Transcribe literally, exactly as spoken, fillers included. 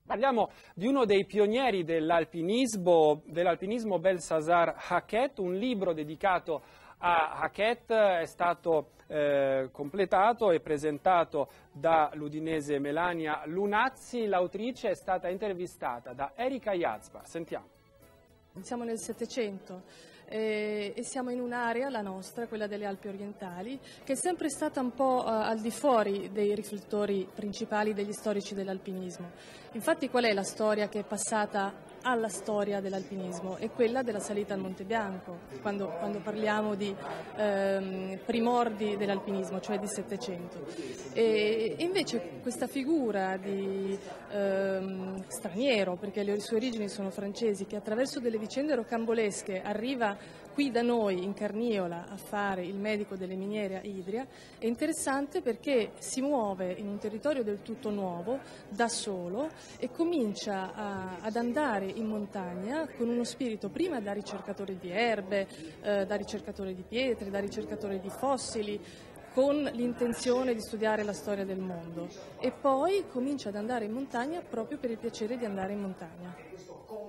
Parliamo di uno dei pionieri dell'alpinismo, dell'alpinismo Belshazzar Haket, un libro dedicato a Haket è stato eh, completato e presentato dall'udinese Melania Lunazzi. L'autrice è stata intervistata da Erika Yazbar. Sentiamo. Siamo nel Settecento eh, e siamo in un'area, la nostra, quella delle Alpi orientali, che è sempre stata un po' eh, al di fuori dei riflettori principali degli storici dell'alpinismo. Infatti qual è la storia che è passata alla storia dell'alpinismo? È quella della salita al Monte Bianco, quando, quando parliamo di ehm, primordi dell'alpinismo, cioè di Settecento. E, e invece questa figura di ehm, straniero, perché le sue origini sono francesi, che attraverso delle vicende rocambolesche arriva qui da noi in Carniola a fare il medico delle miniere a Idria, è interessante perché si muove in un territorio del tutto nuovo, da solo, e comincia a, ad andare in montagna con uno spirito prima da ricercatore di erbe, eh, da ricercatore di pietre, da ricercatore di fossili, con l'intenzione di studiare la storia del mondo, e poi comincia ad andare in montagna proprio per il piacere di andare in montagna.